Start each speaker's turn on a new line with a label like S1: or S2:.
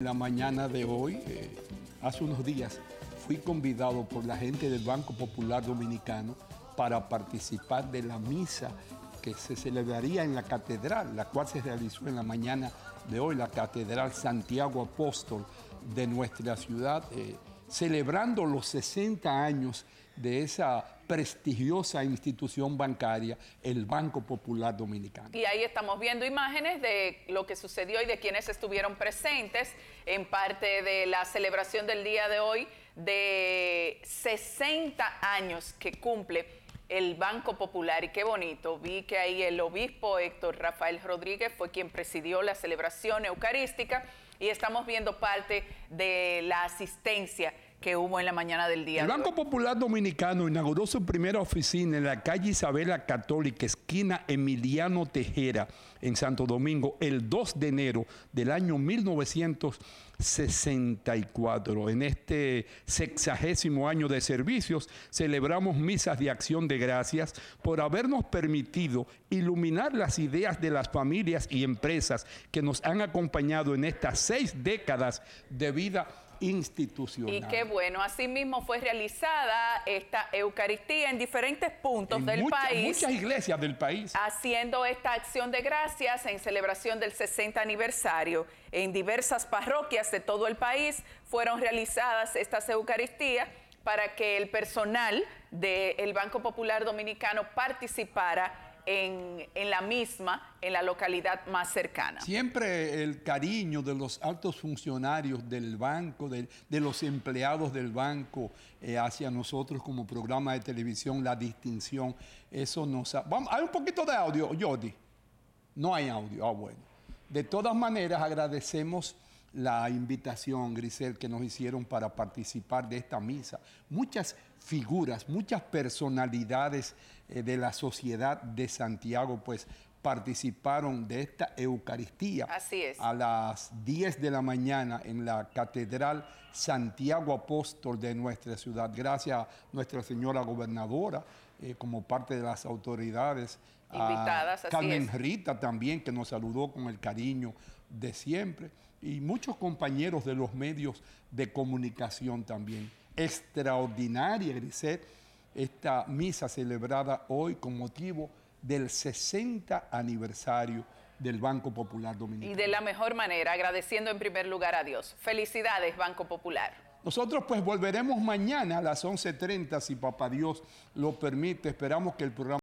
S1: La mañana de hoy, hace unos días, fui convidado por la gente del Banco Popular Dominicano para participar de la misa que se celebraría en la catedral, la cual se realizó en la mañana de hoy, la Catedral Santiago Apóstol de nuestra ciudad, celebrando los 60 años de esa prestigiosa institución bancaria, el Banco Popular Dominicano.
S2: Y ahí estamos viendo imágenes de lo que sucedió y de quienes estuvieron presentes en parte de la celebración del día de hoy de 60 años que cumple el Banco Popular. Y qué bonito, vi que ahí el obispo Héctor Rafael Rodríguez fue quien presidió la celebración eucarística y estamos viendo parte de la asistencia que hubo en la mañana del día.
S1: El Banco Popular Dominicano inauguró su primera oficina en la calle Isabela Católica, esquina Emiliano Tejera, en Santo Domingo, el 2 de enero del año 1964. En este 60º año de servicios, celebramos misas de acción de gracias por habernos permitido iluminar las ideas de las familias y empresas que nos han acompañado en estas 6 décadas de vida institucional.
S2: Y qué bueno, asimismo fue realizada esta Eucaristía en diferentes puntos del país.
S1: Muchas iglesias del país.
S2: Haciendo esta acción de gracias en celebración del 60 aniversario. En diversas parroquias de todo el país fueron realizadas estas Eucaristías para que el personal del Banco Popular Dominicano participara en la misma, en la localidad más cercana.
S1: Siempre el cariño de los altos funcionarios del banco, de los empleados del banco hacia nosotros como programa de televisión, la distinción, eso nos ha... Vamos, hay un poquito de audio, Jordi. No hay audio, bueno. De todas maneras, agradecemos la invitación, Grisel, que nos hicieron para participar de esta misa. Muchas figuras, muchas personalidades de la sociedad de Santiago, pues, participaron de esta Eucaristía.
S2: Así es.
S1: A las 10 de la mañana en la Catedral Santiago Apóstol de nuestra ciudad. Gracias a nuestra señora gobernadora, como parte de las autoridades.
S2: Invitadas, así
S1: Carmen
S2: es.
S1: Rita también, que nos saludó con el cariño de siempre. Y muchos compañeros de los medios de comunicación también. Extraordinaria, Grisette, esta misa celebrada hoy con motivo del 60 aniversario del Banco Popular Dominicano.
S2: Y de la mejor manera, agradeciendo en primer lugar a Dios. Felicidades, Banco Popular.
S1: Nosotros pues volveremos mañana a las 11:30, si Papá Dios lo permite. Esperamos que el programa